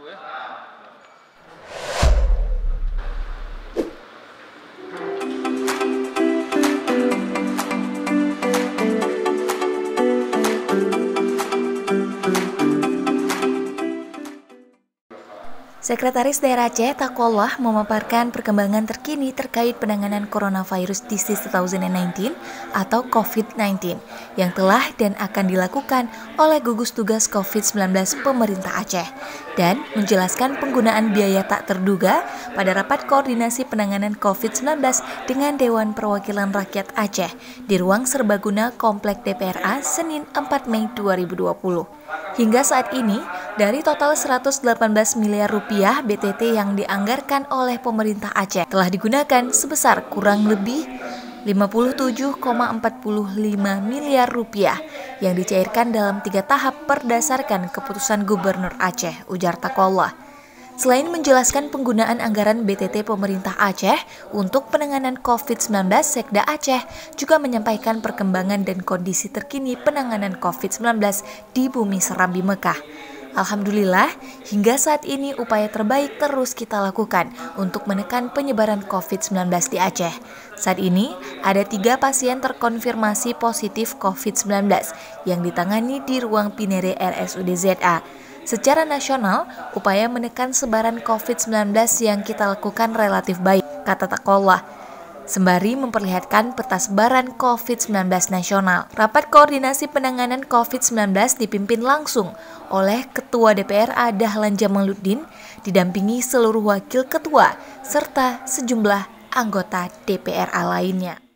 Sekretaris Daerah Aceh, Taqwallah, memaparkan perkembangan terkini terkait penanganan Coronavirus Disease 2019 atau COVID-19 yang telah dan akan dilakukan oleh gugus tugas COVID-19 pemerintah Aceh dan menjelaskan penggunaan biaya tak terduga pada rapat koordinasi penanganan COVID-19 dengan Dewan Perwakilan Rakyat Aceh di ruang serbaguna Komplek DPRA Senin 4 Mei 2020. Hingga saat ini, dari total 118 miliar rupiah BTT yang dianggarkan oleh pemerintah Aceh telah digunakan sebesar kurang lebih 57,45 miliar rupiah yang dicairkan dalam 3 tahap berdasarkan keputusan Gubernur Aceh, ujar Taqwallah. Selain menjelaskan penggunaan anggaran BTT pemerintah Aceh untuk penanganan COVID-19, Sekda Aceh juga menyampaikan perkembangan dan kondisi terkini penanganan COVID-19 di Bumi Serambi Mekah. Alhamdulillah, hingga saat ini upaya terbaik terus kita lakukan untuk menekan penyebaran COVID-19 di Aceh. Saat ini, ada 3 pasien terkonfirmasi positif COVID-19 yang ditangani di ruang Pinere RSUD ZA. Secara nasional, upaya menekan sebaran COVID-19 yang kita lakukan relatif baik, kata Taqwallah, sembari memperlihatkan peta sebaran COVID-19 nasional. Rapat koordinasi penanganan COVID-19 dipimpin langsung oleh Ketua DPRA Dahlan Jamaluddin, didampingi seluruh wakil ketua, serta sejumlah anggota DPRA lainnya.